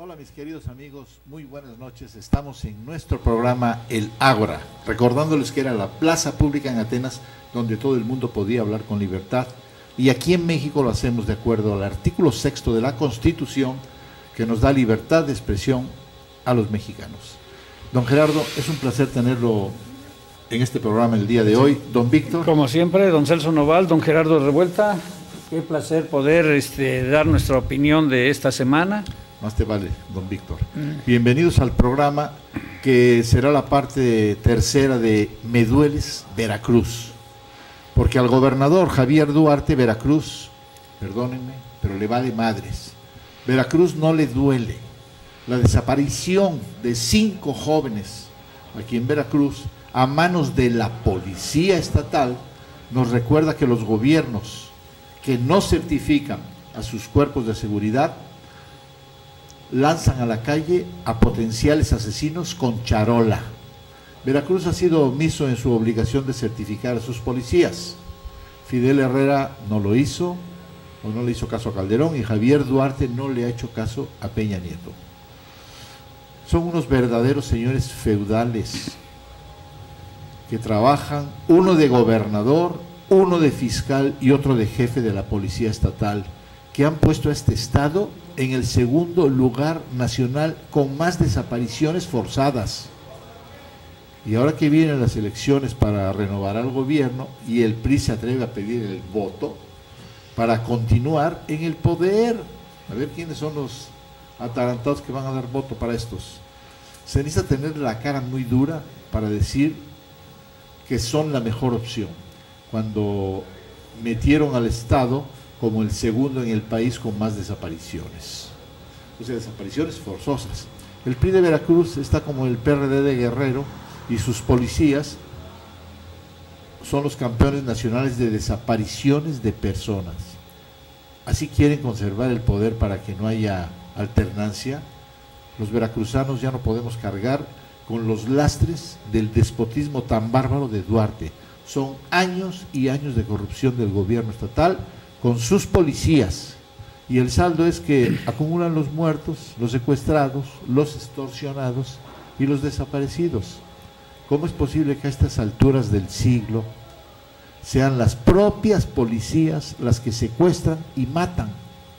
Hola mis queridos amigos, muy buenas noches. Estamos en nuestro programa El Ágora, recordándoles que era la plaza pública en Atenas donde todo el mundo podía hablar con libertad, y aquí en México lo hacemos de acuerdo al artículo 6º de la Constitución, que nos da libertad de expresión a los mexicanos. Don Gerardo, es un placer tenerlo en este programa el día de hoy. Don Víctor. Como siempre, don Celso Noval, don Gerardo Revuelta, qué placer poder dar nuestra opinión de esta semana. Más te vale, don Víctor. Bienvenidos al programa que será la parte tercera de Me Dueles, Veracruz. Porque al gobernador Javier Duarte, Veracruz, perdónenme, pero le va de madres. Veracruz no le duele. La desaparición de 5 jóvenes aquí en Veracruz a manos de la policía estatal nos recuerda que los gobiernos que no certifican a sus cuerpos de seguridad lanzan a la calle a potenciales asesinos con charola. Veracruz ha sido omiso en su obligación de certificar a sus policías. Fidel Herrera no lo hizo, o no le hizo caso a Calderón, y Javier Duarte no le ha hecho caso a Peña Nieto. Son unos verdaderos señores feudales que trabajan, uno de gobernador, uno de fiscal y otro de jefe de la policía estatal, que han puesto a este estado en el segundo lugar nacional con más desapariciones forzadas. Y ahora que vienen las elecciones para renovar al gobierno y el PRI se atreve a pedir el voto para continuar en el poder, a ver quiénes son los atarantados que van a dar voto para estos. Se necesita tener la cara muy dura para decir que son la mejor opción, cuando metieron al Estado como el segundo en el país con más desapariciones. O sea, desapariciones forzosas. El PRI de Veracruz está como el PRD de Guerrero, y sus policías son los campeones nacionales de desapariciones de personas. Así quieren conservar el poder para que no haya alternancia. Los veracruzanos ya no podemos cargar con los lastres del despotismo tan bárbaro de Duarte. Son años y años de corrupción del gobierno estatal con sus policías, y el saldo es que acumulan los muertos, los secuestrados, los extorsionados y los desaparecidos. ¿Cómo es posible que a estas alturas del siglo sean las propias policías las que secuestran y matan?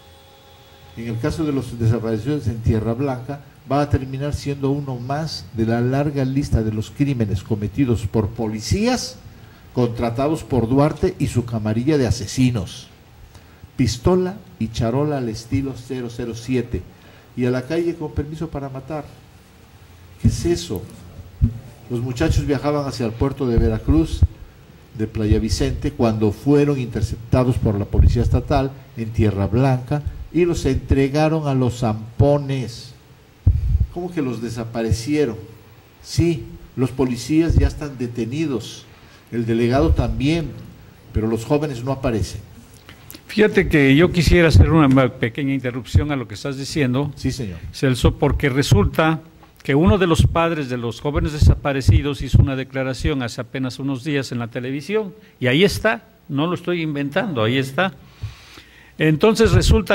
En el caso de los desaparecidos en Tierra Blanca, va a terminar siendo uno más de la larga lista de los crímenes cometidos por policías contratados por Duarte y su camarilla de asesinos. Pistola y charola al estilo 007, y a la calle con permiso para matar. ¿Qué es eso? Los muchachos viajaban hacia el puerto de Veracruz, de Playa Vicente, cuando fueron interceptados por la policía estatal en Tierra Blanca y los entregaron a los zampones. ¿Cómo que los desaparecieron? Sí, los policías ya están detenidos, el delegado también, pero los jóvenes no aparecen. Fíjate que yo quisiera hacer una pequeña interrupción a lo que estás diciendo, sí, señor Celso, porque resulta que uno de los padres de los jóvenes desaparecidos hizo una declaración hace apenas unos días en la televisión, y ahí está, no lo estoy inventando, ahí está. Entonces resulta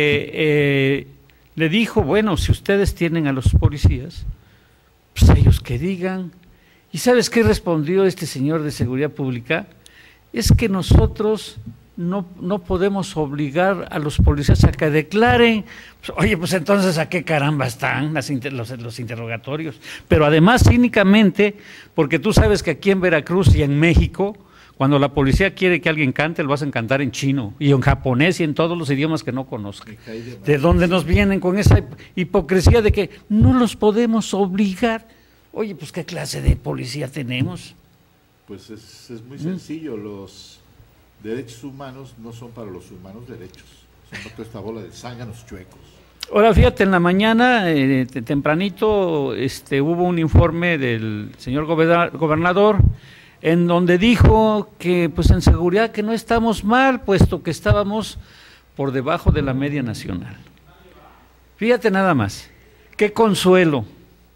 que le dijo, bueno, si ustedes tienen a los policías, pues ellos que digan. ¿Y sabes qué respondió este señor de Seguridad Pública? Es que nosotros no podemos obligar a los policías a que declaren. Pues, oye, pues entonces ¿a qué caramba están los interrogatorios? Pero además cínicamente, porque tú sabes que aquí en Veracruz y en México, cuando la policía quiere que alguien cante, lo hacen cantar en chino y en japonés y en todos los idiomas que no conozcan. ¿De dónde nos vienen con esa hipocresía de que no los podemos obligar? Oye, pues ¿qué clase de policía tenemos? Pues es muy sencillo, los derechos humanos no son para los humanos derechos, son para toda esta bola de zánganos chuecos. Ahora fíjate, en la mañana, tempranito, hubo un informe del señor gobernador en donde dijo que pues en seguridad que no estamos mal, puesto que estábamos por debajo de la media nacional. Fíjate nada más, qué consuelo,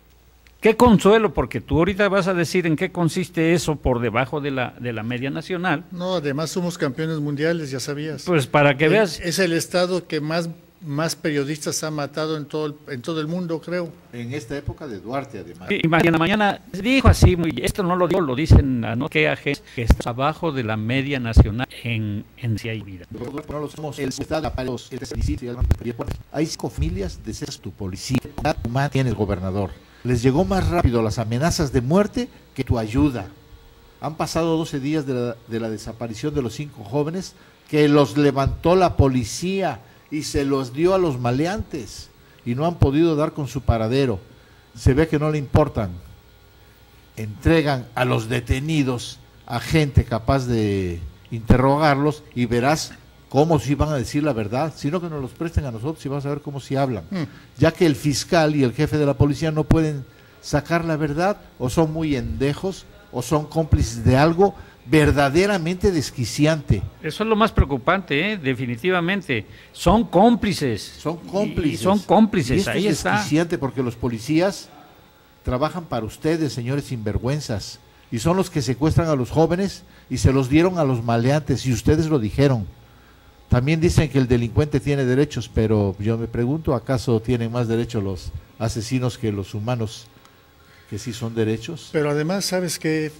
porque tú ahorita vas a decir en qué consiste eso por debajo de la media nacional. No, además somos campeones mundiales, ya sabías. Pues para que veas. Es el estado que más más periodistas han matado en todo el mundo, creo. En esta época de Duarte, además. Y mañana dijo así, esto no lo digo, lo dicen no que agentes que está abajo de la media nacional en si hay vida. No lo somos, el Estado para los hay 5 familias de ser tu policía, tiene el gobernador. Les llegó más rápido las amenazas de muerte que tu ayuda. Han pasado 12 días de la desaparición de los 5 jóvenes que los levantó la policía y se los dio a los maleantes y no han podido dar con su paradero. Se ve que no le importan. Entregan a los detenidos a gente capaz de interrogarlos y verás cómo si van a decir la verdad, sino que nos los presten a nosotros y vas a ver cómo si hablan. Ya que el fiscal y el jefe de la policía no pueden sacar la verdad, o son muy endejos, o son cómplices de algo verdaderamente desquiciante. Eso es lo más preocupante, definitivamente. Son cómplices. Son cómplices. Y son cómplices, y esto ahí es está. Desquiciante porque los policías trabajan para ustedes, señores sinvergüenzas, y son los que secuestran a los jóvenes y se los dieron a los maleantes, y ustedes lo dijeron. También dicen que el delincuente tiene derechos, pero yo me pregunto, ¿acaso tienen más derechos los asesinos que los humanos, que sí son derechos? Pero además, ¿sabes qué?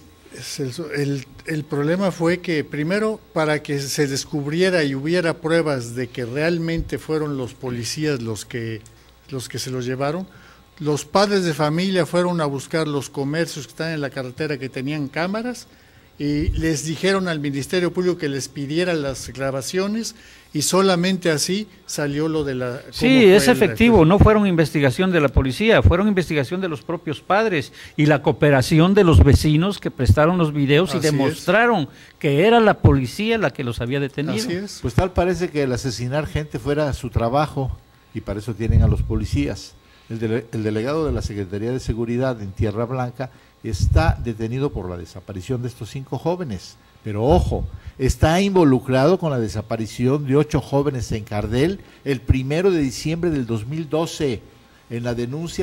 El problema fue que primero, para que se descubriera y hubiera pruebas de que realmente fueron los policías los que se los llevaron, los padres de familia fueron a buscar los comercios que están en la carretera que tenían cámaras y les dijeron al Ministerio Público que les pidiera las grabaciones y solamente así salió lo de la... Sí, es efectivo, no fueron investigación de la policía, fueron investigación de los propios padres y la cooperación de los vecinos que prestaron los videos y demostraron que era la policía la que los había detenido. Así es. Pues tal parece que el asesinar gente fuera su trabajo y para eso tienen a los policías. El delegado de la Secretaría de Seguridad en Tierra Blanca está detenido por la desaparición de estos 5 jóvenes, pero ojo, está involucrado con la desaparición de 8 jóvenes en Cardel el 1 de diciembre del 2012, en la denuncia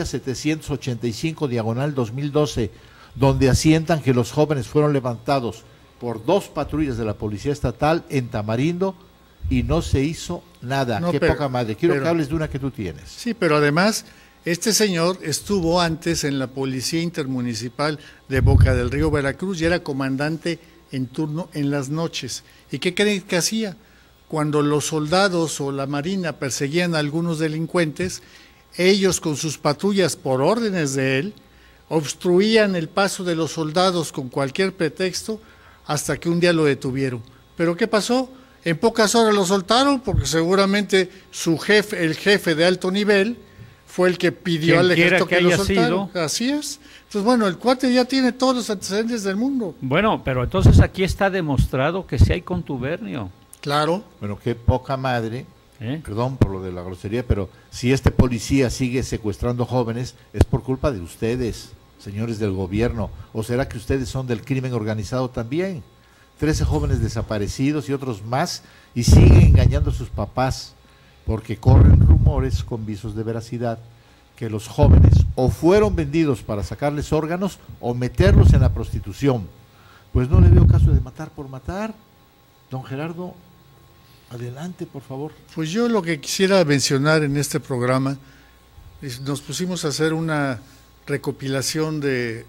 785/2012, donde asientan que los jóvenes fueron levantados por 2 patrullas de la Policía Estatal en Tamarindo y no se hizo nada. Qué poca madre. Quiero que hables de una que tú tienes. Sí, pero además... Este señor estuvo antes en la Policía Intermunicipal de Boca del Río, Veracruz, y era comandante en turno en las noches. ¿Y qué creen que hacía? Cuando los soldados o la Marina perseguían a algunos delincuentes, ellos con sus patrullas por órdenes de él, obstruían el paso de los soldados con cualquier pretexto hasta que un día lo detuvieron. ¿Pero qué pasó? En pocas horas lo soltaron porque seguramente el jefe de alto nivel, fue el que pidió al ejército que lo soltaron. Así es. Entonces, bueno, el cuate ya tiene todos los antecedentes del mundo. Bueno, pero entonces aquí está demostrado que sí hay contubernio. Claro. Bueno, qué poca madre, perdón por lo de la grosería, pero si este policía sigue secuestrando jóvenes, es por culpa de ustedes, señores del gobierno. ¿O será que ustedes son del crimen organizado también? 13 jóvenes desaparecidos y otros más, y siguen engañando a sus papás, porque corren rumores con visos de veracidad que los jóvenes o fueron vendidos para sacarles órganos o meterlos en la prostitución. Pues no le veo caso de matar por matar. Don Gerardo, adelante, por favor. Pues yo lo que quisiera mencionar en este programa es, nos pusimos a hacer una recopilación de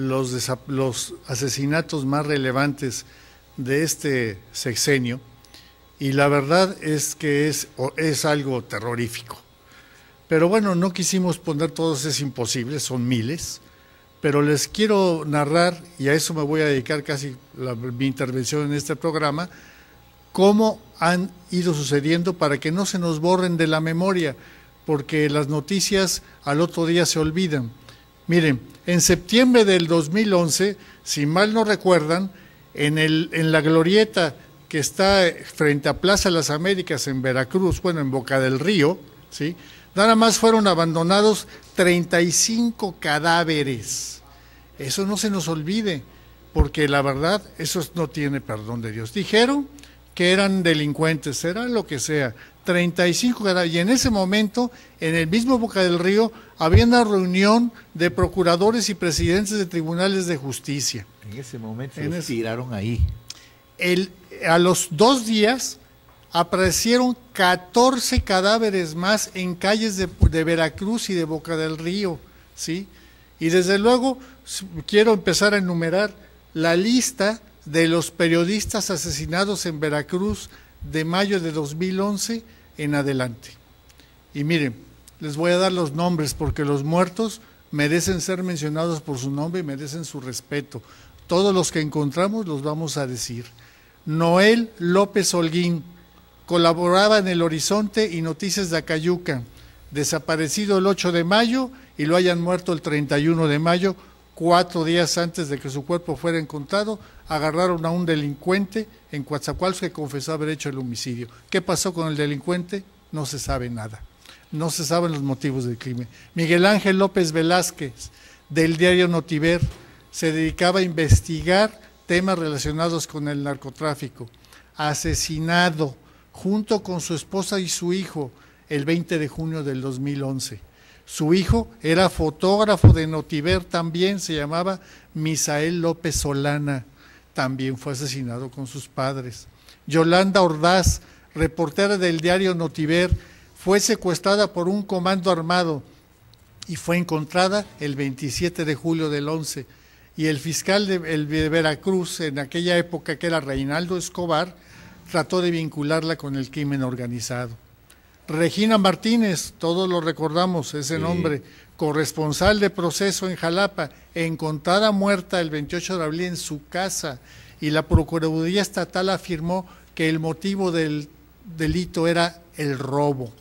los asesinatos más relevantes de este sexenio. Y la verdad es que es algo terrorífico. Pero bueno, no quisimos poner todos, es imposible, son miles. Pero les quiero narrar, y a eso me voy a dedicar casi mi intervención en este programa, cómo han ido sucediendo para que no se nos borren de la memoria, porque las noticias al otro día se olvidan. Miren, en septiembre del 2011, si mal no recuerdan, en la glorieta que está frente a Plaza Las Américas en Veracruz, bueno, en Boca del Río, ¿sí? Nada más fueron abandonados 35 cadáveres. Eso no se nos olvide, porque la verdad, eso no tiene perdón de Dios. Dijeron que eran delincuentes, será lo que sea, 35 cadáveres. Y en ese momento, en el mismo Boca del Río, había una reunión de procuradores y presidentes de tribunales de justicia. En ese momento los tiraron ahí. A los 2 días aparecieron 14 cadáveres más en calles de Veracruz y de Boca del Río, ¿sí? Y desde luego quiero empezar a enumerar la lista de los periodistas asesinados en Veracruz de mayo de 2011 en adelante. Y miren, les voy a dar los nombres porque los muertos merecen ser mencionados por su nombre y merecen su respeto. Todos los que encontramos los vamos a decir. Noel López Holguín, colaboraba en El Horizonte y Noticias de Acayuca, desaparecido el 8 de mayo y lo hayan muerto el 31 de mayo, 4 días antes de que su cuerpo fuera encontrado. Agarraron a un delincuente en Coatzacoalcos que confesó haber hecho el homicidio. ¿Qué pasó con el delincuente? No se sabe nada. No se saben los motivos del crimen. Miguel Ángel López Velázquez, del diario Notiver, se dedicaba a investigar temas relacionados con el narcotráfico. Asesinado junto con su esposa y su hijo el 20 de junio del 2011. Su hijo era fotógrafo de Notiver también, se llamaba Misael López Solana, también fue asesinado con sus padres. Yolanda Ordaz, reportera del diario Notiver, fue secuestrada por un comando armado y fue encontrada el 27 de julio del 11. Y el fiscal de Veracruz, en aquella época, que era Reinaldo Escobar, trató de vincularla con el crimen organizado. Regina Martínez, todos lo recordamos, ese nombre, corresponsal de Proceso en Jalapa, encontrada muerta el 28 de abril en su casa, y la Procuraduría Estatal afirmó que el motivo del delito era el robo.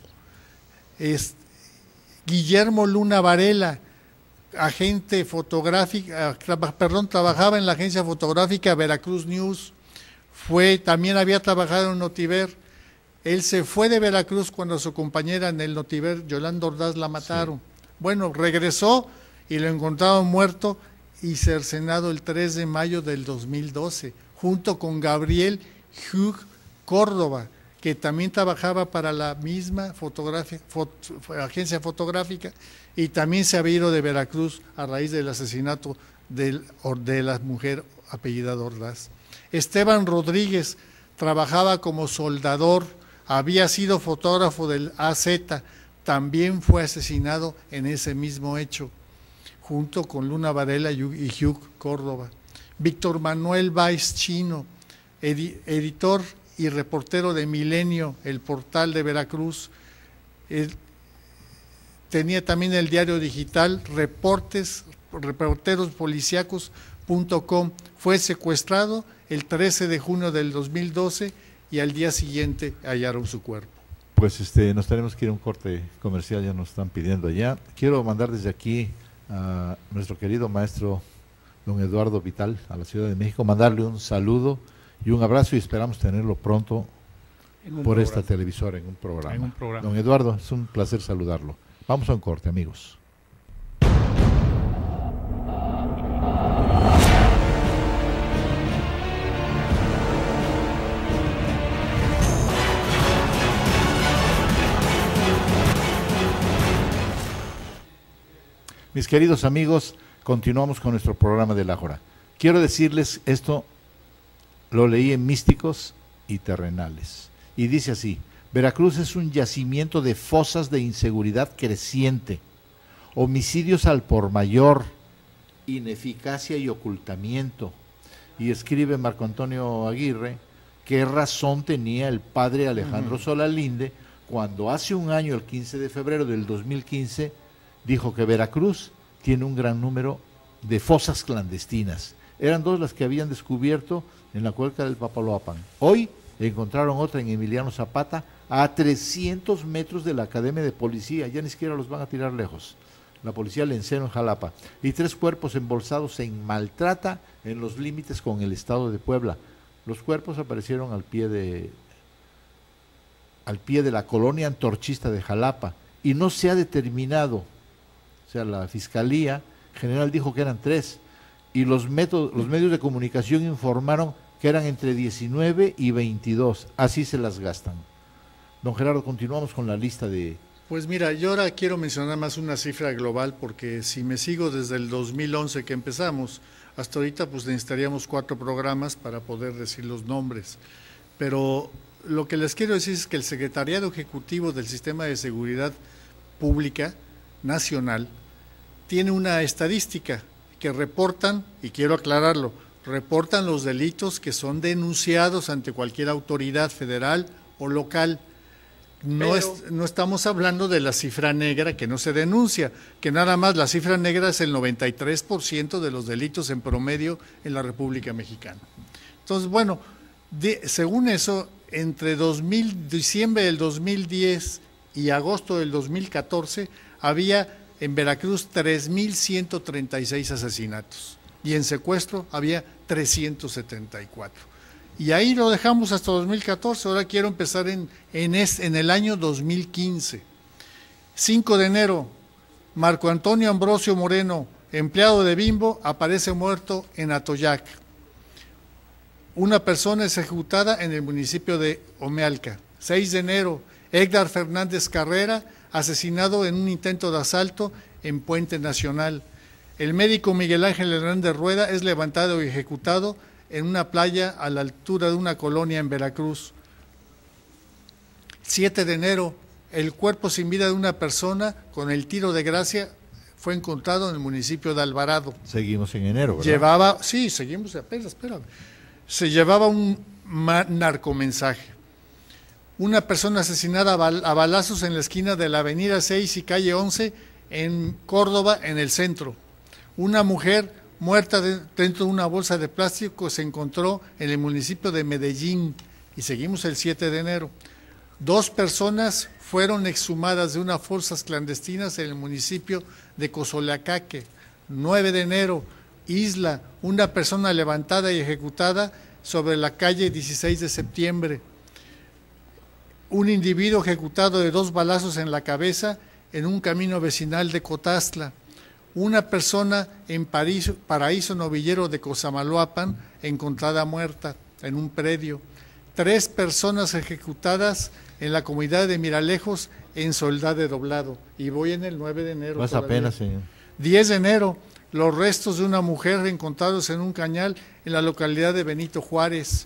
Guillermo Luna Varela, agente fotográfica, trabajaba en la agencia fotográfica Veracruz News, también había trabajado en Notiver. Él se fue de Veracruz cuando su compañera en el Notiver, Yolanda Ordaz, la mataron. Sí. Bueno, regresó y lo encontraron muerto y cercenado el 3 de mayo del 2012, junto con Gabriel Hugh Córdoba, que también trabajaba para la misma agencia fotográfica y también se había ido de Veracruz a raíz del asesinato de la mujer apellidada Ordaz. Esteban Rodríguez trabajaba como soldador, había sido fotógrafo del AZ, también fue asesinado en ese mismo hecho, junto con Luna Varela y Hugh Córdoba. Víctor Manuel Valls Chino, editor y reportero de Milenio, el portal de Veracruz, tenía también el diario digital reporterospolicíacos.com, fue secuestrado el 13 de junio del 2012 y al día siguiente hallaron su cuerpo. Pues nos tenemos que ir a un corte comercial, ya nos están pidiendo allá. Quiero mandar desde aquí a nuestro querido maestro don Eduardo Vital, a la Ciudad de México, mandarle un saludo y un abrazo y esperamos tenerlo pronto por esta televisora en un programa. Don Eduardo, es un placer saludarlo. Vamos a un corte, amigos. Mis queridos amigos, continuamos con nuestro programa de la hora. Quiero decirles esto, lo leí en Místicos y Terrenales, y dice así: Veracruz es un yacimiento de fosas de inseguridad creciente, homicidios al por mayor, ineficacia y ocultamiento. Y escribe Marco Antonio Aguirre: ¿qué razón tenía el padre Alejandro Solalinde cuando hace un año, el 15 de febrero del 2015, dijo que Veracruz tiene un gran número de fosas clandestinas? Eran dos las que habían descubierto en la cuenca del Papaloapan. Hoy encontraron otra en Emiliano Zapata, a 300 metros de la Academia de Policía, ya ni siquiera los van a tirar lejos, la Policía Lencero en Jalapa, y 3 cuerpos embolsados en Maltrata, en los límites con el estado de Puebla. Los cuerpos aparecieron al pie de la colonia antorchista de Jalapa, y no se ha determinado, o sea, la Fiscalía General dijo que eran 3, y los medios de comunicación informaron que eran entre 19 y 22, así se las gastan. Don Gerardo, continuamos con la lista de... Pues mira, yo ahora quiero mencionar más una cifra global, porque si me sigo desde el 2011 que empezamos, hasta ahorita pues necesitaríamos 4 programas para poder decir los nombres, pero lo que les quiero decir es que el Secretariado Ejecutivo del Sistema de Seguridad Pública Nacional tiene una estadística que reportan, y quiero aclararlo, reportan los delitos que son denunciados ante cualquier autoridad federal o local. No estamos hablando de la cifra negra que no se denuncia, que nada más la cifra negra es el 93% de los delitos en promedio en la República Mexicana. Entonces, bueno, según eso, entre diciembre del 2010 y agosto del 2014, había en Veracruz 3,136 asesinatos y en secuestro había 374. Y ahí lo dejamos hasta 2014, ahora quiero empezar en el año 2015. 5 de enero, Marco Antonio Ambrosio Moreno, empleado de Bimbo, aparece muerto en Atoyac. Una persona es ejecutada en el municipio de Omealca. 6 de enero, Edgar Fernández Carrera, asesinado en un intento de asalto en Puente Nacional. El médico Miguel Ángel Hernández Rueda es levantado y ejecutado en una playa a la altura de una colonia en Veracruz. 7 de enero, el cuerpo sin vida de una persona con el tiro de gracia fue encontrado en el municipio de Alvarado. Seguimos en enero, ¿verdad? Seguimos apenas, espérame. Se llevaba un narcomensaje. Una persona asesinada a balazos en la esquina de la avenida 6 y calle 11 en Córdoba, en el centro. Una mujer muerta dentro de una bolsa de plástico se encontró en el municipio de Medellín, y seguimos el 7 de enero. 2 personas fueron exhumadas de unas fosas clandestinas en el municipio de Cozoleacaque. 9 de enero, Isla, una persona levantada y ejecutada sobre la calle 16 de septiembre. Un individuo ejecutado de 2 balazos en la cabeza en un camino vecinal de Cotastla. Una persona en Paraíso Novillero de Cosamaloapan, encontrada muerta en un predio. 3 personas ejecutadas en la comunidad de Miralejos, en Soledad de Doblado. Y voy en el 9 de enero. Más apenas, señor. 10 de enero, los restos de una mujer encontrados en un cañal en la localidad de Benito Juárez.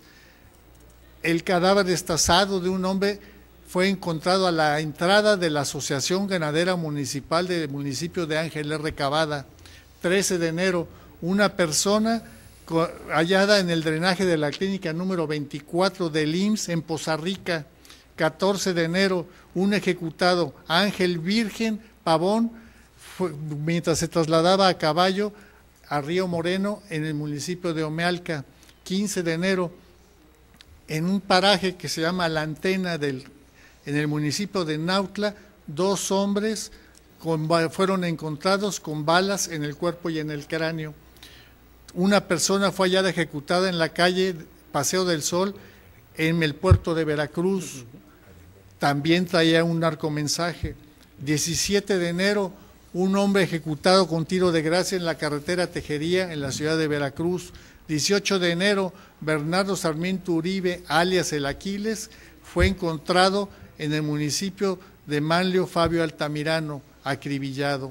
El cadáver destazado de un hombre fue encontrado a la entrada de la Asociación Ganadera Municipal del municipio de Ángel R. Cavada. 13 de enero, una persona hallada en el drenaje de la clínica número 24 del IMSS en Poza Rica. 14 de enero, un ejecutado, Ángel Virgen Pavón, mientras se trasladaba a caballo a Río Moreno en el municipio de Omealca. 15 de enero, en un paraje que se llama La Antena en el municipio de Nautla, 2 hombres fueron encontrados con balas en el cuerpo y en el cráneo. Una persona fue hallada ejecutada en la calle Paseo del Sol, en el puerto de Veracruz. También traía un narcomensaje. 17 de enero, un hombre ejecutado con tiro de gracia en la carretera Tejería, en la ciudad de Veracruz. 18 de enero, Bernardo Sarmiento Uribe, alias El Aquiles, fue encontrado en el municipio de Manlio Fabio Altamirano, acribillado.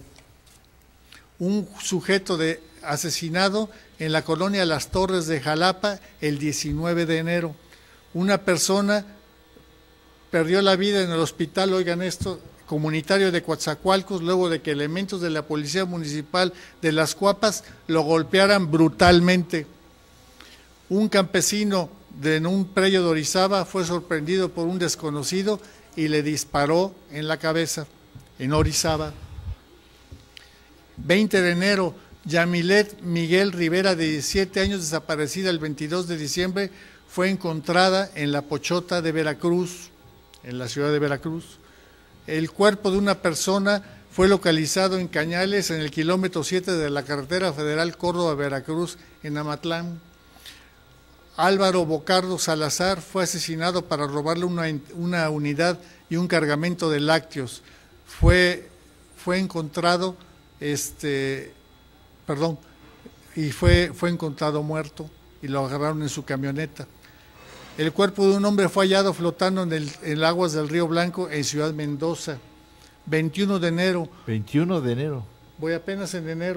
Un sujeto asesinado en la colonia Las Torres de Jalapa el 19 de enero. Una persona perdió la vida en el hospital, oigan esto, comunitario de Coatzacoalcos, luego de que elementos de la Policía Municipal de Las Cuapas lo golpearan brutalmente. Un campesino en un predio de Orizaba fue sorprendido por un desconocido y le disparó en la cabeza, en Orizaba. 20 de enero, Yamilet Miguel Rivera, de 17 años, desaparecida el 22 de diciembre, fue encontrada en La Pochota de Veracruz, en la ciudad de Veracruz. El cuerpo de una persona fue localizado en Cañales, en el kilómetro 7 de la carretera federal Córdoba-Veracruz, en Amatlán. Álvaro Bocardo Salazar fue asesinado para robarle una unidad y un cargamento de lácteos. Fue encontrado, y fue encontrado muerto y lo agarraron en su camioneta. El cuerpo de un hombre fue hallado flotando en aguas del Río Blanco en Ciudad Mendoza. 21 de enero. 21 de enero. Voy apenas en enero.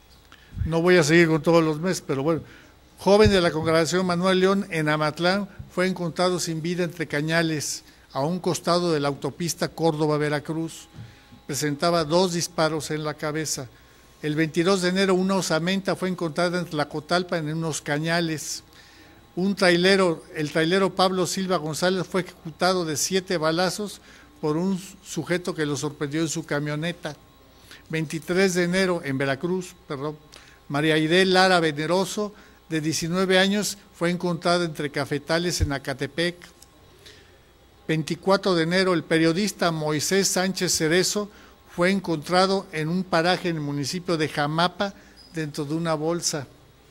No voy a seguir con todos los meses, pero bueno. Joven de la Congregación Manuel León en Amatlán fue encontrado sin vida entre cañales a un costado de la autopista Córdoba-Veracruz. Presentaba 2 disparos en la cabeza. El 22 de enero una osamenta fue encontrada en Tlacotalpa en unos cañales. El trailero Pablo Silva González fue ejecutado de 7 balazos por un sujeto que lo sorprendió en su camioneta. 23 de enero en Veracruz, María Aide Lara Veneroso, de 19 años, fue encontrada entre cafetales en Acatepec. 24 de enero, el periodista Moisés Sánchez Cerezo fue encontrado en un paraje en el municipio de Jamapa dentro de una bolsa.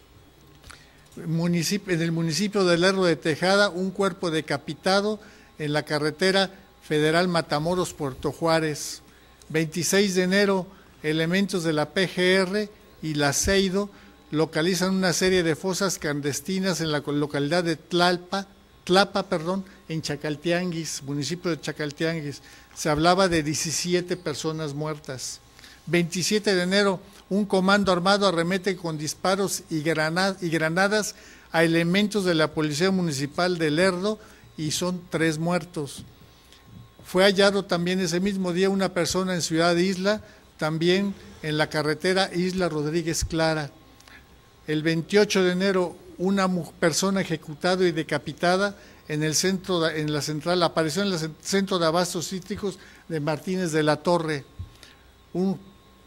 En el municipio de Lerdo de Tejada, un cuerpo decapitado en la carretera federal Matamoros-Puerto Juárez. 26 de enero, elementos de la PGR y la CEIDO localizan una serie de fosas clandestinas en la localidad de Tlapa, en Chacaltianguis, municipio de Chacaltianguis. Se hablaba de 17 personas muertas. 27 de enero, un comando armado arremete con disparos y granadas a elementos de la Policía Municipal de Lerdo y son 3 muertos. Fue hallado también ese mismo día una persona en Ciudad Isla, también en la carretera Isla Rodríguez Clara. El 28 de enero, una persona ejecutada y decapitada apareció en el centro de abastos cítricos de Martínez de la Torre. Un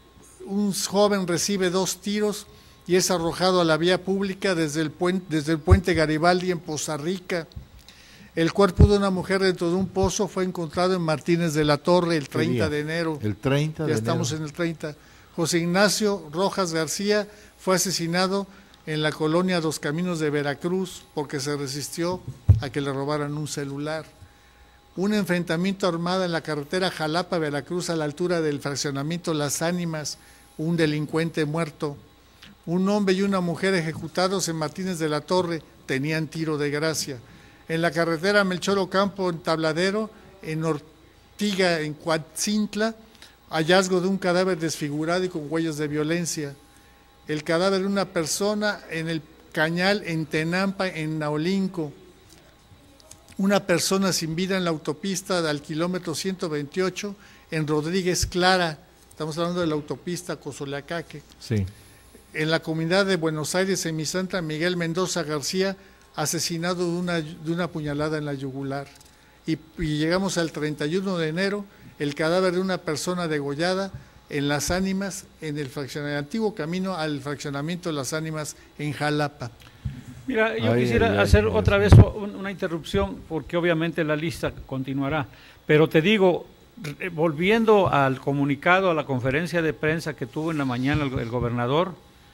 joven recibe 2 tiros y es arrojado a la vía pública desde el puente Garibaldi en Poza Rica. El cuerpo de una mujer dentro de un pozo fue encontrado en Martínez de la Torre el 30 de enero. El 30 de enero. Ya estamos en el 30. José Ignacio Rojas García fue asesinado en la colonia Dos Caminos de Veracruz porque se resistió a que le robaran un celular. Un enfrentamiento armado en la carretera Jalapa-Veracruz a la altura del fraccionamiento Las Ánimas, un delincuente muerto. Un hombre y una mujer ejecutados en Martínez de la Torre tenían tiro de gracia. En la carretera Melchor Ocampo en Tabladero, en Ortiga, en Coatzintla, hallazgo de un cadáver desfigurado y con huellas de violencia. El cadáver de una persona en el cañal en Tenampa, en Naolinco. Una persona sin vida en la autopista del kilómetro 128 en Rodríguez Clara. Estamos hablando de la autopista Cozoleacaque. Sí. En la comunidad de Buenos Aires, en Misantla, Miguel Mendoza García, asesinado de una puñalada en la yugular. Y llegamos al 31 de enero, el cadáver de una persona degollada en Las Ánimas, en el antiguo camino al fraccionamiento de Las Ánimas en Jalapa. Mira, yo quisiera hacer otra vez una interrupción, porque obviamente la lista continuará, pero te digo, volviendo al comunicado, a la conferencia de prensa que tuvo en la mañana el gobernador,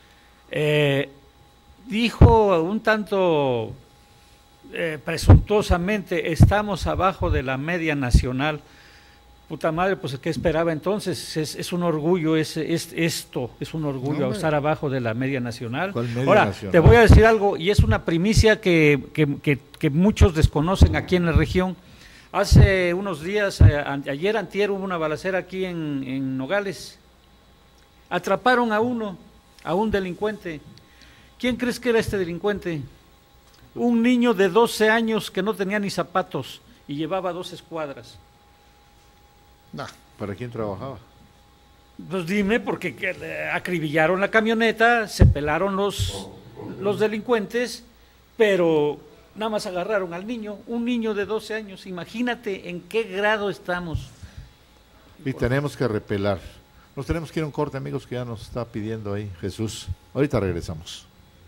dijo un tanto presuntuosamente, estamos abajo de la media nacional. Puta madre, pues ¿qué esperaba entonces? Es un orgullo, es un orgullo estar abajo de la media nacional. ¿Cuál media Ahora, nacional? te voy a decir algo, y es una primicia que muchos desconocen aquí en la región. Hace unos días, ayer antier, hubo una balacera aquí en Nogales. Atraparon a un delincuente. ¿Quién crees que era este delincuente? Un niño de 12 años que no tenía ni zapatos y llevaba 2 escuadras. No, ¿para quién trabajaba? Pues dime, porque acribillaron la camioneta, se pelaron los delincuentes, pero nada más agarraron al niño, un niño de 12 años. Imagínate en qué grado estamos. Y tenemos que repelar. Nos tenemos que ir a un corte, amigos, que ya nos está pidiendo ahí Jesús. Ahorita regresamos.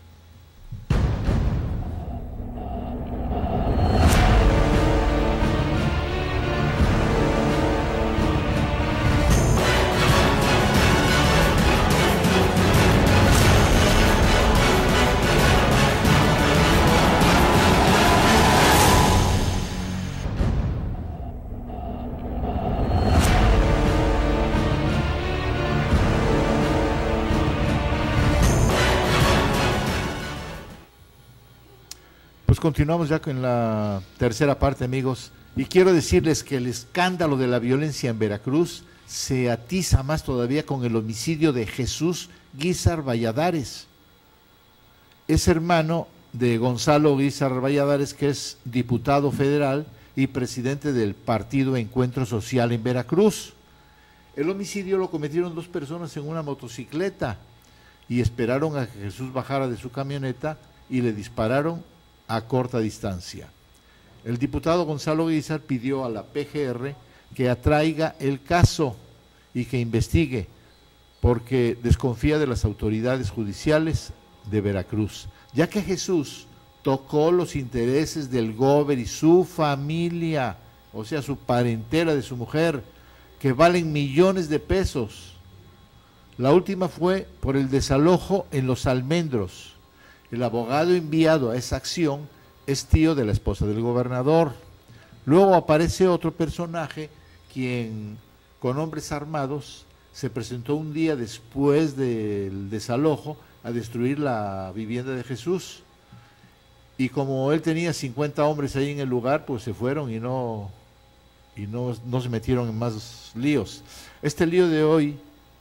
Continuamos ya con la tercera parte, amigos, y quiero decirles que el escándalo de la violencia en Veracruz se atiza más todavía con el homicidio de Jesús Guízar Valladares. Es hermano de Gonzalo Guízar Valladares, que es diputado federal y presidente del Partido Encuentro Social en Veracruz. El homicidio lo cometieron 2 personas en una motocicleta y esperaron a que Jesús bajara de su camioneta y le dispararon a corta distancia. El diputado Gonzalo Guízar pidió a la PGR que atraiga el caso y que investigue, porque desconfía de las autoridades judiciales de Veracruz, ya que Jesús tocó los intereses del gober y su familia, o sea, su parentela de su mujer, que valen millones de pesos. La última fue por el desalojo en Los Almendros. El abogado enviado a esa acción es tío de la esposa del gobernador. Luego aparece otro personaje quien, con hombres armados, se presentó un día después del desalojo a destruir la vivienda de Jesús. Y como él tenía 50 hombres ahí en el lugar, pues se fueron y no se metieron en más líos. Este lío de hoy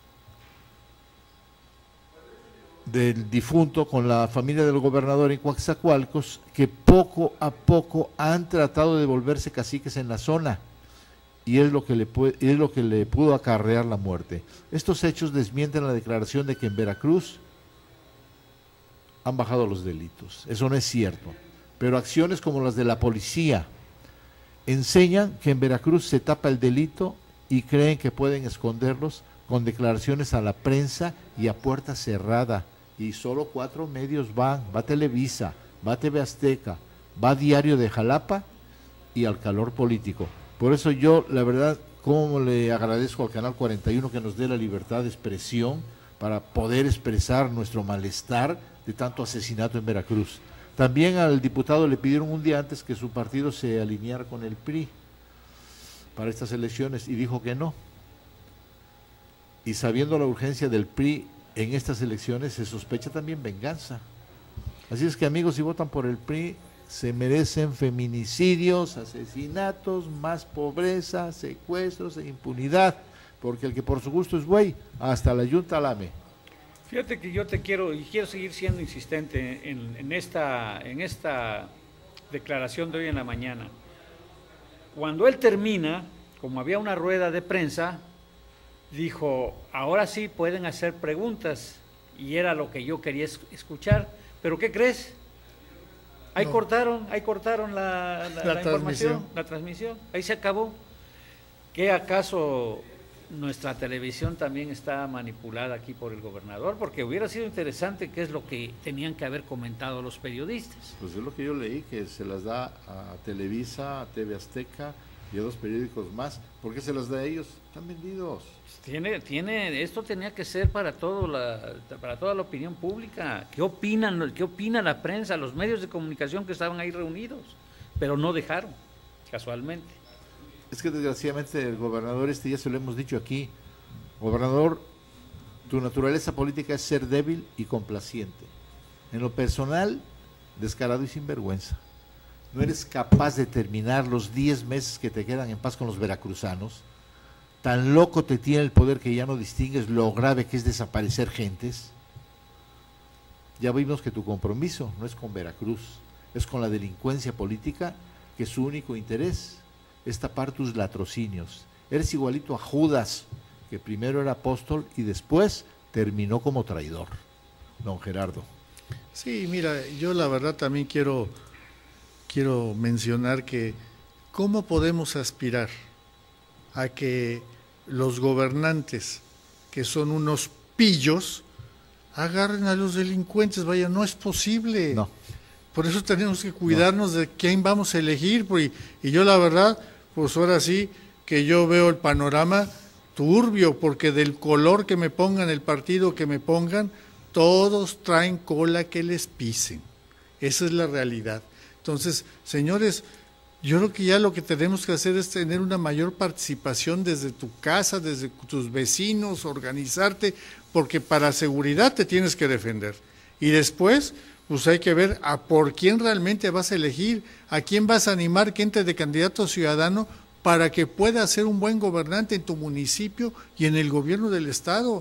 del difunto con la familia del gobernador en Coatzacoalcos, que poco a poco han tratado de volverse caciques en la zona, y es lo que le pudo acarrear la muerte. Estos hechos desmienten la declaración de que en Veracruz han bajado los delitos. Eso no es cierto, pero acciones como las de la policía enseñan que en Veracruz se tapa el delito y creen que pueden esconderlos con declaraciones a la prensa y a puerta cerrada. Y solo 4 medios van, va Televisa, va TV Azteca, va Diario de Jalapa y Al Calor Político. Por eso yo, la verdad, cómo le agradezco al Canal 41 que nos dé la libertad de expresión para poder expresar nuestro malestar de tanto asesinato en Veracruz. También al diputado le pidieron un día antes que su partido se alineara con el PRI para estas elecciones y dijo que no. Y sabiendo la urgencia del PRI en estas elecciones, se sospecha también venganza. Así es que, amigos, si votan por el PRI, se merecen feminicidios, asesinatos, más pobreza, secuestros e impunidad, porque el que por su gusto es güey, hasta la yunta lame. Fíjate que yo quiero seguir siendo insistente en esta declaración de hoy en la mañana. Cuando él termina, como había una rueda de prensa, dijo, ahora sí pueden hacer preguntas, y era lo que yo quería escuchar, pero ¿qué crees? Ahí cortaron la información, la transmisión, ahí se acabó. ¿Qué acaso nuestra televisión también está manipulada aquí por el gobernador? Porque hubiera sido interesante qué es lo que tenían que haber comentado los periodistas. Pues es lo que yo leí, que se las da a Televisa, a TV Azteca y a 2 periódicos más. ¿Por qué se las da a ellos? Están vendidos. Esto tenía que ser para toda la opinión pública. ¿Qué opina la prensa, los medios de comunicación que estaban ahí reunidos? Pero no dejaron, casualmente. Es que desgraciadamente el gobernador, ya se lo hemos dicho aquí, gobernador, tu naturaleza política es ser débil y complaciente. En lo personal, descarado y sinvergüenza. No eres capaz de terminar los 10 meses que te quedan en paz con los veracruzanos. Tan loco te tiene el poder que ya no distingues lo grave que es desaparecer gentes. Ya vimos que tu compromiso no es con Veracruz, es con la delincuencia política, que su único interés es tapar tus latrocinios. Eres igualito a Judas, que primero era apóstol y después terminó como traidor. Don Gerardo. Sí, mira, yo la verdad también quiero mencionar que cómo podemos aspirar a que los gobernantes, que son unos pillos, agarren a los delincuentes. Vaya, no es posible. No. Por eso tenemos que cuidarnos de quién vamos a elegir. Y yo la verdad, pues ahora sí que yo veo el panorama turbio, porque del color que me pongan, el partido que me pongan, todos traen cola que les pisen. Esa es la realidad. Entonces, señores, yo creo que ya lo que tenemos que hacer es tener una mayor participación desde tu casa, desde tus vecinos, organizarte, porque para seguridad te tienes que defender. Y después, pues hay que ver a por quién realmente vas a elegir, a quién vas a animar que entre de candidato ciudadano para que pueda ser un buen gobernante en tu municipio y en el gobierno del estado.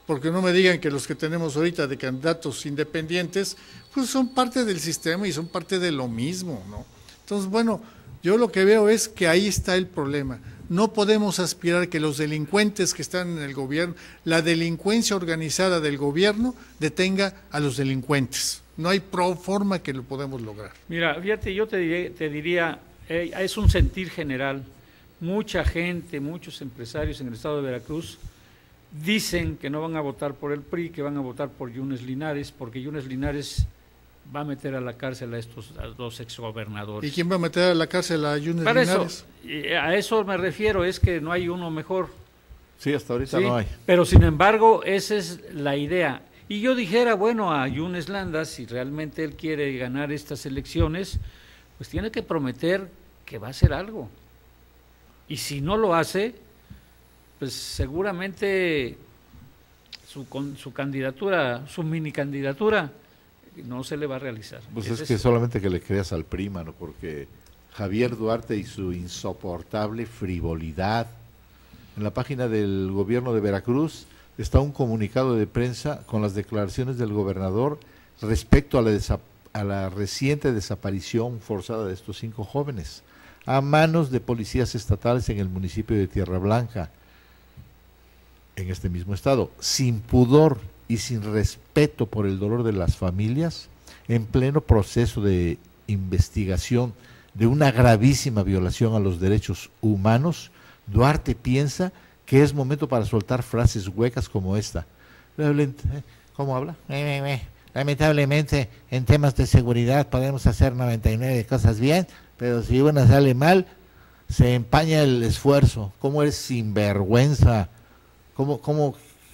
porque no me digan que los que tenemos ahorita de candidatos independientes, pues son parte del sistema y son parte de lo mismo, ¿no? Entonces, bueno, yo lo que veo es que ahí está el problema. No podemos aspirar que los delincuentes que están en el gobierno, la delincuencia organizada del gobierno, detenga a los delincuentes. No hay forma que lo podemos lograr. Mira, fíjate, yo te diría, es un sentir general. Mucha gente, muchos empresarios en el estado de Veracruz dicen que no van a votar por el PRI, que van a votar por Yunes Linares, porque Yunes Linares va a meter a la cárcel a estos dos exgobernadores. ¿Y quién va a meter a la cárcel a Yunes Para Linares? Eso, a eso me refiero, es que no hay uno mejor. Sí, hasta ahorita ¿Sí? no hay. Pero sin embargo, esa es la idea. Y yo dijera, bueno, a Yunes Landa, si realmente él quiere ganar estas elecciones, pues tiene que prometer que va a hacer algo. Y si no lo hace, pues seguramente su candidatura, su mini candidatura, no se le va a realizar. Pues es que solamente que le creas al PRI, mano, porque Javier Duarte y su insoportable frivolidad. En la página del gobierno de Veracruz está un comunicado de prensa con las declaraciones del gobernador respecto a la reciente desaparición forzada de estos 5 jóvenes a manos de policías estatales en el municipio de Tierra Blanca, en este mismo estado, sin pudor y sin respeto por el dolor de las familias, en pleno proceso de investigación de una gravísima violación a los derechos humanos. Duarte piensa que es momento para soltar frases huecas como esta. ¿Cómo habla? Lamentablemente, en temas de seguridad podemos hacer 99 cosas bien, pero si una sale mal, se empaña el esfuerzo. ¿Cómo eres sinvergüenza? ¿Cómo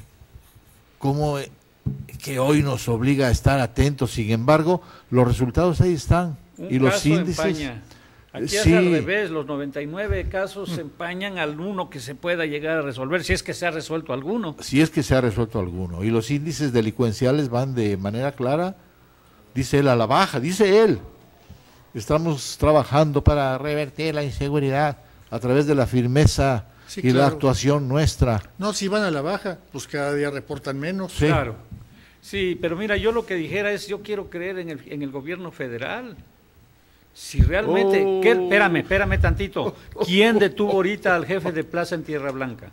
que hoy nos obliga a estar atentos? Sin embargo, los resultados ahí están. Y los índices... Empaña. Aquí sí. es al revés, los 99 casos se empañan al uno que se pueda llegar a resolver, si es que se ha resuelto alguno. Si es que se ha resuelto alguno. Y los índices delincuenciales van de manera clara, dice él, a la baja, dice él. Estamos trabajando para revertir la inseguridad a través de la firmeza y la actuación nuestra. No, si van a la baja, pues cada día reportan menos. Sí. Claro. Sí, pero mira, yo lo que dijera es, yo quiero creer en el gobierno federal. Si realmente, espérame tantito, ¿quién detuvo ahorita al jefe de plaza en Tierra Blanca?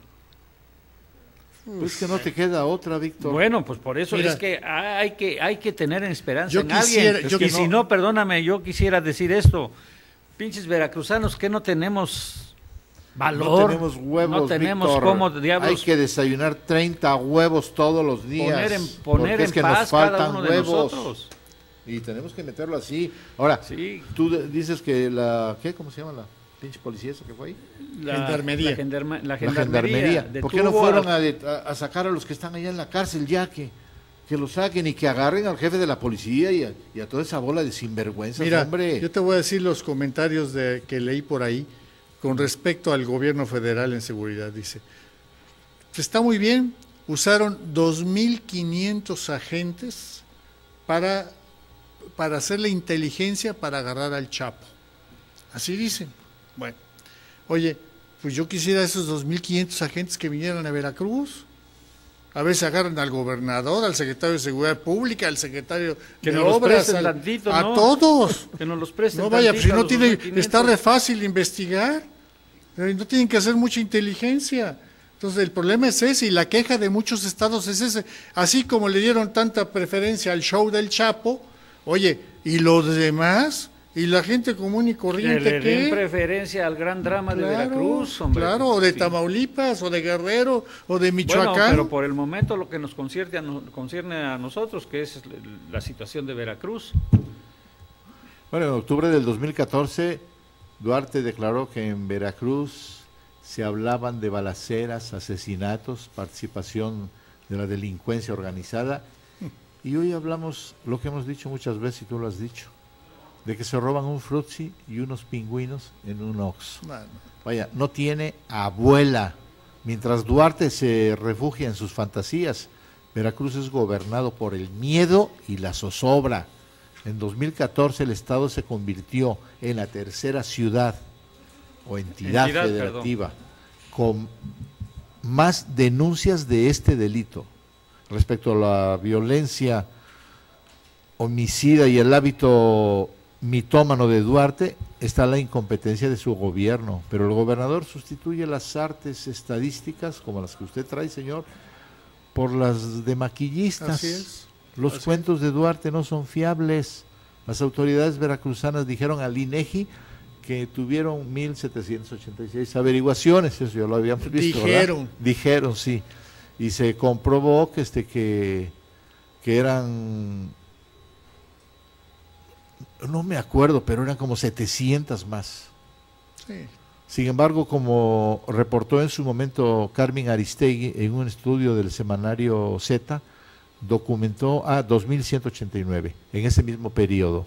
Pues que no te queda otra, Víctor. Bueno, pues por eso Mira, es que hay que tener esperanza en quisiera, alguien. Y si no, perdóname, yo quisiera decir esto, pinches veracruzanos, que no tenemos valor, no tenemos huevos, no tenemos Víctor. cómo diablos. Hay que desayunar 30 huevos todos los días. Poner en es que paz nos faltan cada uno de huevos. nosotros. Y tenemos que meterlo así. Ahora, Sí. tú dices que ¿cómo se llama la pinche policía esa que fue ahí? Gendarmería. La La gendarmería. ¿Por qué no detuvo fueron a sacar a los que están allá en la cárcel ya que lo saquen y que agarren al jefe de la policía y a toda esa bola de sinvergüenzas, Mira, hombre? yo te voy a decir los comentarios que leí por ahí con respecto al gobierno federal en seguridad. Dice, está muy bien, usaron 2.500 agentes para hacer la inteligencia para agarrar al Chapo. Así dicen. Bueno, oye, pues yo quisiera esos 2.500 agentes que vinieran a Veracruz. A ver si agarran al gobernador, al secretario de Seguridad Pública, al secretario Que de nos los Obras, presten tantito, a ¿no? todos. Que nos los presten. No vaya, pues si tantito a no los tiene, 2,500. está re fácil investigar. No tienen que hacer mucha inteligencia. Entonces el problema es ese y la queja de muchos estados es ese. Así como le dieron tanta preferencia al show del Chapo, oye, ¿y los demás? ¿Y la gente común y Que corriente le den qué? preferencia al gran drama de Veracruz, hombre. Claro, o de Sí. Tamaulipas, o de Guerrero, o de Michoacán. Bueno, pero por el momento lo que nos concierne a nosotros, que es la situación de Veracruz. Bueno, en octubre del 2014, Duarte declaró que en Veracruz se hablaban de balaceras, asesinatos, participación de la delincuencia organizada. Y hoy hablamos lo que hemos dicho muchas veces, y tú lo has dicho, de que se roban un frutzi y unos pingüinos en un Oxxo. Bueno, Vaya, no tiene abuela. Mientras Duarte se refugia en sus fantasías, Veracruz es gobernado por el miedo y la zozobra. En 2014 el Estado se convirtió en la tercera ciudad o entidad federativa con más denuncias de este delito. respecto a la violencia homicida y el hábito mitómano de Duarte, está la incompetencia de su gobierno, pero el gobernador sustituye las artes estadísticas, como las que usted trae, señor, por las de maquillistas. Así es. Los Así cuentos de Duarte no son fiables. Las autoridades veracruzanas dijeron al INEGI que tuvieron 1,786 averiguaciones, eso ya lo habíamos visto, Dijeron. ¿verdad? Dijeron, sí. Y se comprobó que eran, no me acuerdo, pero eran como 700 más. Sí. Sin embargo, como reportó en su momento Carmen Aristegui en un estudio del semanario Z, documentó a 2,189 en ese mismo periodo.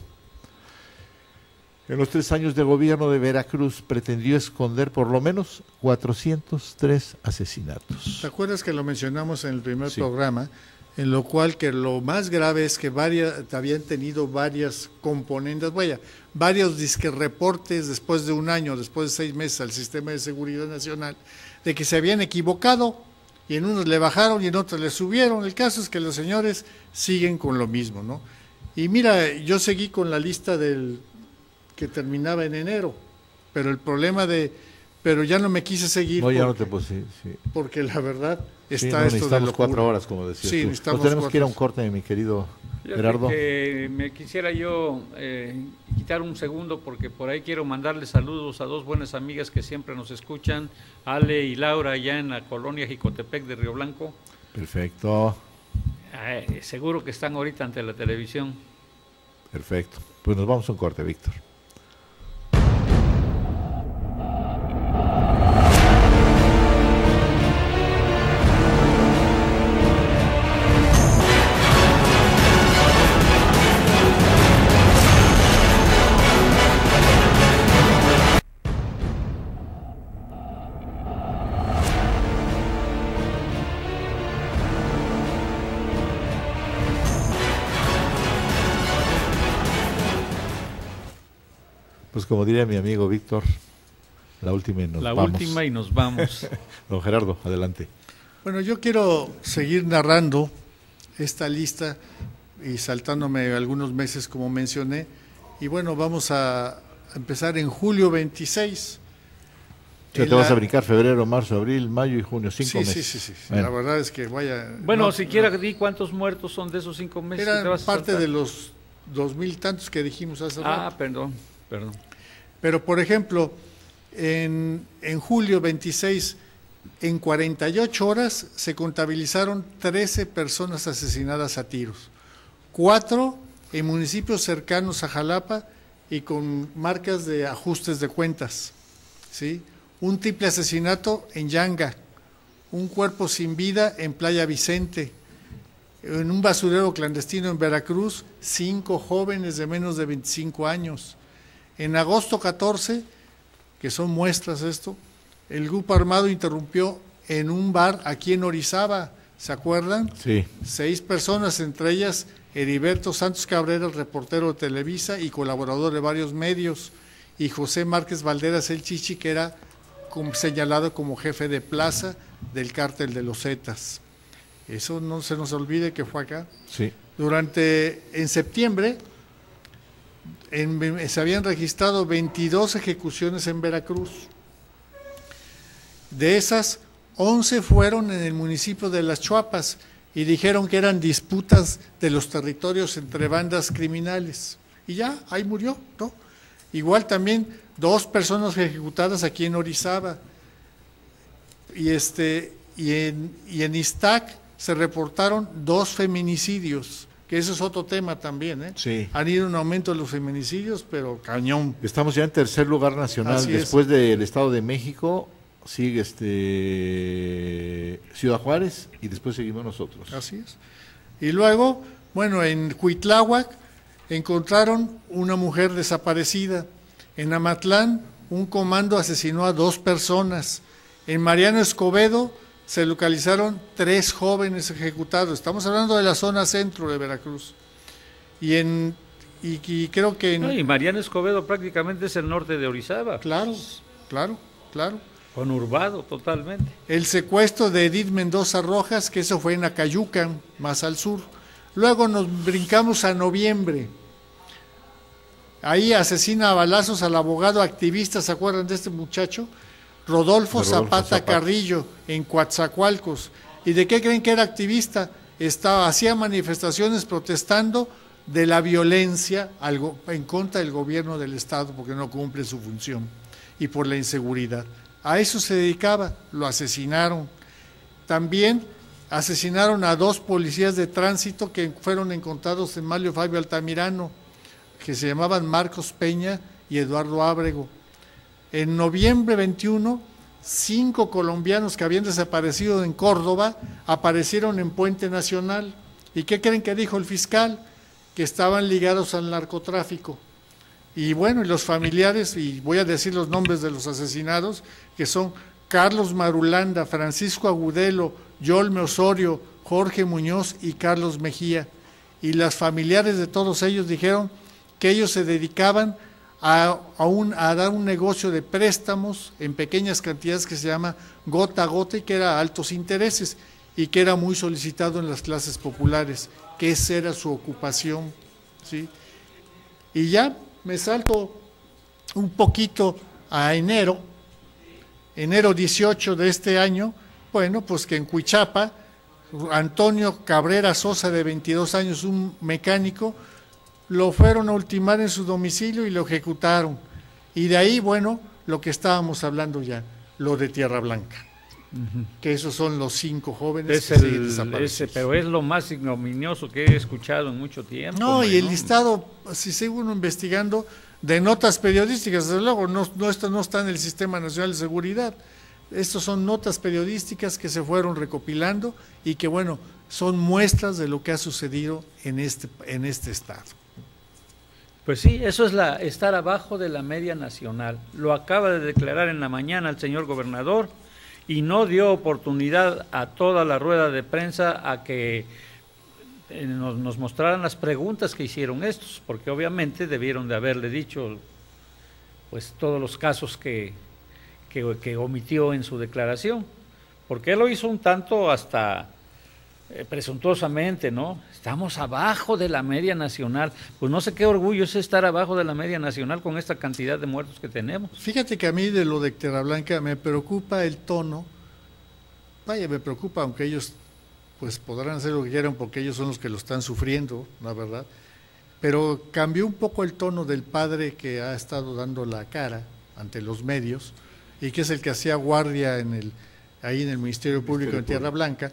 En los 3 años de gobierno de Veracruz pretendió esconder por lo menos 403 asesinatos. ¿Te acuerdas que lo mencionamos en el primer Sí. programa? En lo cual que lo más grave es que habían tenido varias componentes, varios disque reportes después de un año, después de 6 meses al Sistema de Seguridad Nacional, de que se habían equivocado y en unos le bajaron y en otros le subieron. El caso es que los señores siguen con lo mismo, ¿no? Y mira, yo seguí con la lista del que terminaba en enero, pero ya no me quise seguir. No, ya no te puse, sí. Porque la verdad Sí, está no, esto de necesitamos locura. 4 horas, como decías Sí, tú. necesitamos Nos tenemos 4 que ir a un horas. corte, mi querido Fíjate Gerardo. que me quisiera yo quitar un segundo porque por ahí quiero mandarle saludos a 2 buenas amigas que siempre nos escuchan, Ale y Laura, allá en la colonia Jicotepec de Río Blanco. Perfecto, Seguro que están ahorita ante la televisión. perfecto. Pues nos vamos a un corte, Víctor. Pues como diría mi amigo Víctor, la última y nos La vamos. última y nos vamos. Don Gerardo, adelante. Bueno, yo quiero seguir narrando esta lista y saltándome algunos meses como mencioné. Y bueno, vamos a empezar en julio 26. O sea, te vas a brincar febrero, marzo, abril, mayo y junio, 5 meses. Sí. Bueno. La verdad es que vaya. Bueno, no, siquiera di cuántos muertos son de esos 5 meses. que te eran vas a parte saltar. de los 2,000 tantos que dijimos hace rato. Perdón. Pero, por ejemplo, en julio 26, en 48 horas se contabilizaron 13 personas asesinadas a tiros. 4 en municipios cercanos a Jalapa y con marcas de ajustes de cuentas, ¿sí? Un triple asesinato en Yanga, un cuerpo sin vida en Playa Vicente, en un basurero clandestino en Veracruz, 5 jóvenes de menos de 25 años. En agosto 14, que son muestras esto, el grupo armado interrumpió en un bar aquí en Orizaba, ¿se acuerdan? Sí. 6 personas, entre ellas Heriberto Santos Cabrera, reportero de Televisa y colaborador de varios medios, y José Márquez Valderas el Chichi, que era señalado como jefe de plaza del cártel de los Zetas. Eso no se nos olvide que fue acá. Sí. En septiembre se habían registrado 22 ejecuciones en Veracruz. De esas, 11 fueron en el municipio de Las Chuapas y dijeron que eran disputas de los territorios entre bandas criminales. Y ya, ahí murió, ¿no? Igual también 2 personas ejecutadas aquí en Orizaba. Y en Iztac se reportaron 2 feminicidios, que eso es otro tema también, ¿eh? Sí. Han ido en aumento los feminicidios, pero cañón. Estamos ya en tercer lugar nacional. Así es. Después del Estado de México, sigue Ciudad Juárez y después seguimos nosotros. Así es. Y luego, bueno, en Cuitláhuac encontraron una mujer desaparecida. En Amatlán, un comando asesinó a 2 personas. En Mariano Escobedo se localizaron 3 jóvenes ejecutados. Estamos hablando de la zona centro de Veracruz. Y creo que Y Mariano Escobedo prácticamente es el norte de Orizaba. Claro. Conurbado totalmente. El secuestro de Edith Mendoza Rojas, que eso fue en Acayucan, más al sur. Luego nos brincamos a noviembre. Ahí asesina a balazos al abogado activista, ¿se acuerdan de este muchacho? Rodolfo Zapata Carrillo, en Coatzacoalcos. ¿Y de qué creen que era activista? Hacía manifestaciones protestando de la violencia en contra del gobierno del Estado, porque no cumple su función, y por la inseguridad. A eso se dedicaba, lo asesinaron. También asesinaron a 2 policías de tránsito que fueron encontrados en Mario Fabio Altamirano, que se llamaban Marcos Peña y Eduardo Ábrego. En noviembre 21, 5 colombianos que habían desaparecido en Córdoba aparecieron en Puente Nacional. ¿Y qué creen que dijo el fiscal? Que estaban ligados al narcotráfico. Y bueno, y los familiares, y voy a decir los nombres de los asesinados, que son Carlos Marulanda, Francisco Agudelo, Yolme Osorio, Jorge Muñoz y Carlos Mejía. Y las familiares de todos ellos dijeron que ellos se dedicaban a dar un negocio de préstamos en pequeñas cantidades que se llama gota a gota y que era a altos intereses y que era muy solicitado en las clases populares, que esa era su ocupación, ¿sí? Y ya me salto un poquito a enero 18 de este año, bueno, pues que en Cuichapa, Antonio Cabrera Sosa, de 22 años, un mecánico, lo fueron a ultimar en su domicilio y lo ejecutaron. Y de ahí, bueno, lo que estábamos hablando ya, lo de Tierra Blanca, que esos son los 5 jóvenes que siguen desaparecidos. Pero es lo más ignominioso que he escuchado en mucho tiempo. No, y el listado, si sigue uno investigando, de notas periodísticas, desde luego, esto no está en el Sistema Nacional de Seguridad. Estos son notas periodísticas que se fueron recopilando y que, bueno, son muestras de lo que ha sucedido en este estado. Pues sí, eso es estar abajo de la media nacional. Lo acaba de declarar en la mañana el señor gobernador y no dio oportunidad a toda la rueda de prensa a que nos mostraran las preguntas que hicieron estos, porque obviamente debieron de haberle dicho pues todos los casos que omitió en su declaración, porque él lo hizo un tanto hasta presuntuosamente, ¿no? Estamos abajo de la media nacional. Pues no sé qué orgullo es estar abajo de la media nacional con esta cantidad de muertos que tenemos. Fíjate que a mí de lo de Tierra Blanca me preocupa el tono. Vaya, me preocupa, aunque ellos pues podrán hacer lo que quieran porque ellos son los que lo están sufriendo, la verdad. Pero cambió un poco el tono del padre que ha estado dando la cara ante los medios y que es el que hacía guardia ahí en el Ministerio Público en Tierra Blanca.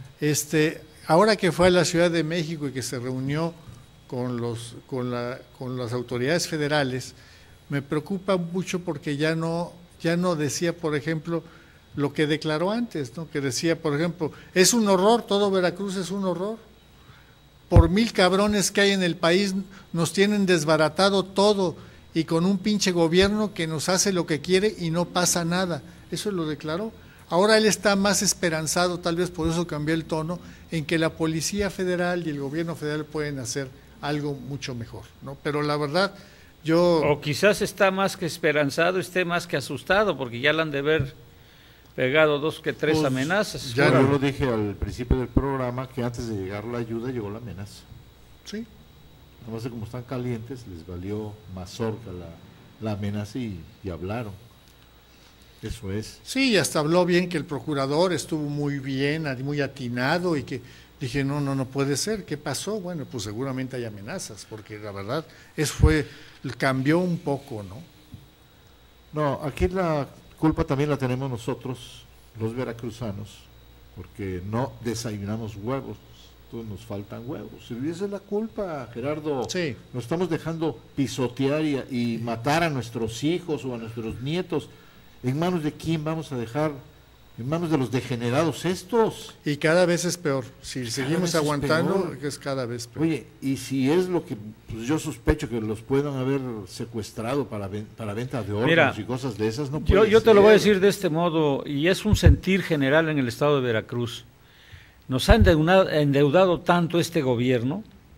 Ahora que fue a la Ciudad de México y que se reunió con las autoridades federales, me preocupa mucho porque ya no decía, por ejemplo, lo que declaró antes, ¿no? Que decía, por ejemplo, es un horror, todo Veracruz es un horror. Por 1000 cabrones que hay en el país nos tienen desbaratado todo y con un pinche gobierno que nos hace lo que quiere y no pasa nada. Eso lo declaró. Ahora él está más esperanzado, tal vez por eso cambió el tono, en que la Policía Federal y el gobierno federal pueden hacer algo mucho mejor, ¿no? Pero la verdad, O quizás está más que esperanzado, esté más que asustado, porque ya le han de ver pegado 2 que 3 pues, amenazas. Ya yo lo dije al principio del programa, que antes de llegar la ayuda llegó la amenaza. Sí. Además de como están calientes, les valió mazorca la amenaza y hablaron. Eso es. Sí, hasta habló bien que el procurador estuvo muy bien, muy atinado y que dije, no puede ser, ¿qué pasó? Bueno, pues seguramente hay amenazas, porque la verdad cambió un poco, ¿no? No, aquí la culpa también la tenemos nosotros, los veracruzanos, porque no desayunamos huevos, entonces nos faltan huevos. Si hubiese la culpa, Gerardo, sí, nos estamos dejando pisotear y matar a nuestros hijos o a nuestros nietos. ¿En manos de quién vamos a dejar? En manos de los degenerados estos. Y cada vez es peor. Si seguimos aguantando, es cada vez peor. Oye, y si es lo que pues yo sospecho que los puedan haber secuestrado para venta de órganos y cosas de esas, no puede ser. Yo te lo voy a decir de este modo, y es un sentir general en el estado de Veracruz. Nos ha endeudado tanto este gobierno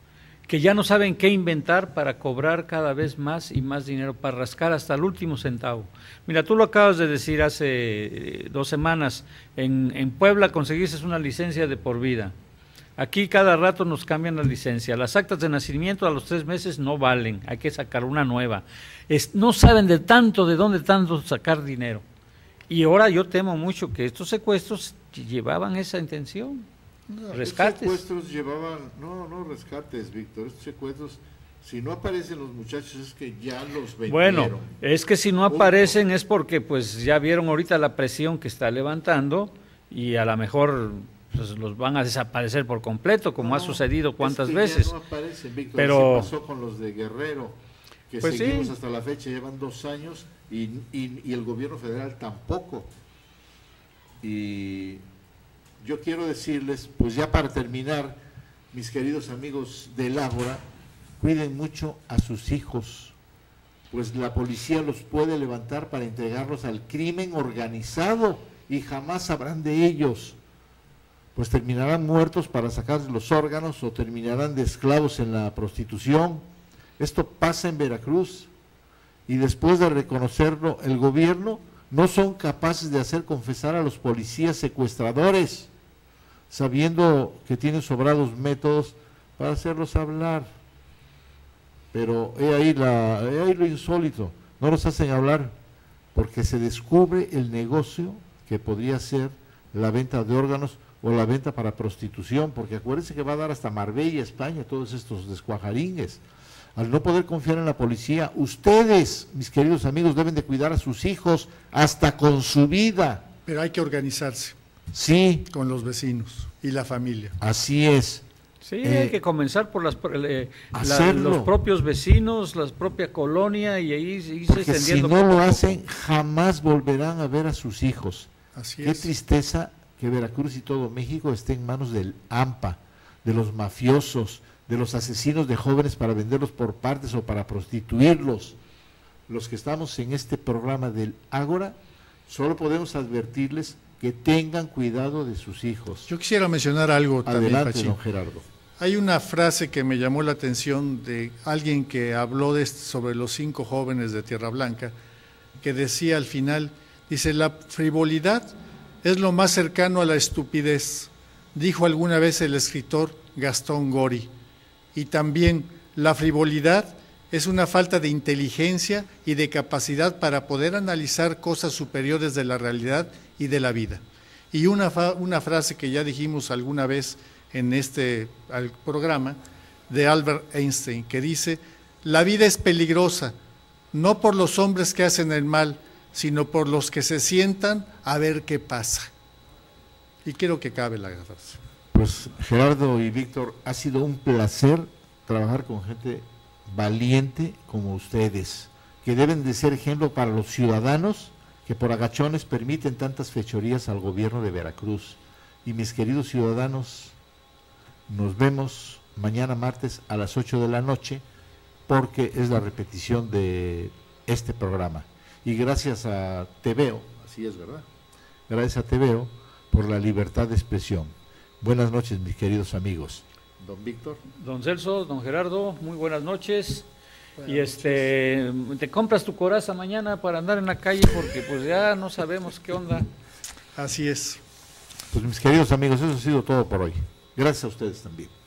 que ya no saben qué inventar para cobrar cada vez más y más dinero, para rascar hasta el último centavo. Mira, tú lo acabas de decir hace 2 semanas, en Puebla conseguiste una licencia de por vida. Aquí cada rato nos cambian la licencia, las actas de nacimiento a los 3 meses no valen, hay que sacar una nueva. No saben de dónde tanto sacar dinero. Y ahora yo temo mucho que estos secuestros llevaban esa intención. No, Rescates. Estos secuestros llevaban, no rescates, Víctor, estos secuestros, si no aparecen los muchachos es que ya los vendieron. Bueno, es que si no aparecen es porque pues ya vieron ahorita la presión que está levantando y a lo mejor pues, los van a desaparecer por completo, como ha sucedido cuántas veces. Ya no aparecen, Víctor, pero así pasó con los de Guerrero, que pues seguimos sí, hasta la fecha, llevan 2 años y el gobierno federal tampoco. Y yo quiero decirles, pues ya para terminar, mis queridos amigos del Ágora, cuiden mucho a sus hijos, pues la policía los puede levantar para entregarlos al crimen organizado y jamás sabrán de ellos, pues terminarán muertos para sacarles los órganos o terminarán de esclavos en la prostitución. Esto pasa en Veracruz y después de reconocerlo el gobierno no son capaces de hacer confesar a los policías secuestradores, sabiendo que tienen sobrados métodos para hacerlos hablar. Pero he ahí lo insólito, no los hacen hablar porque se descubre el negocio que podría ser la venta de órganos o la venta para prostitución, porque acuérdense que va a dar hasta Marbella, España, todos estos descuajaringues. Al no poder confiar en la policía, ustedes, mis queridos amigos, deben de cuidar a sus hijos hasta con su vida. Pero hay que organizarse. Sí. Con los vecinos y la familia. Así es. Sí, hay que comenzar por los propios vecinos, la propia colonia y ahí irse porque extendiendo. Si no lo hacen, jamás volverán a ver a sus hijos. Así Qué es. tristeza que Veracruz y todo México esté en manos del AMPA, de los mafiosos, de los asesinos de jóvenes para venderlos por partes o para prostituirlos. Los que estamos en este programa del Ágora, solo podemos advertirles que tengan cuidado de sus hijos. Yo quisiera mencionar algo también, Adelante, Pachín. don Gerardo. Hay una frase que me llamó la atención de alguien que habló sobre los 5 jóvenes de Tierra Blanca, que decía al final, dice, la frivolidad es lo más cercano a la estupidez, dijo alguna vez el escritor Gastón Gori. Y también la frivolidad es una falta de inteligencia y de capacidad para poder analizar cosas superiores de la realidad y de la vida. Y una frase que ya dijimos alguna vez en este programa, de Albert Einstein, que dice, la vida es peligrosa, no por los hombres que hacen el mal, sino por los que se sientan a ver qué pasa. Y quiero que cabe la frase. Pues Gerardo y Víctor, ha sido un placer trabajar con gente valiente como ustedes, que deben de ser ejemplo para los ciudadanos que por agachones permiten tantas fechorías al gobierno de Veracruz. Y mis queridos ciudadanos, nos vemos mañana martes a las 8 de la noche, porque es la repetición de este programa. Y gracias a TVO, así es, ¿verdad? Gracias a TVO por la libertad de expresión. Buenas noches, mis queridos amigos. Don Víctor. Don Celso, don Gerardo, muy buenas noches. Buenas noches. Te compras tu coraza mañana para andar en la calle porque pues ya no sabemos qué onda. Así es. Pues mis queridos amigos, eso ha sido todo por hoy. Gracias a ustedes también.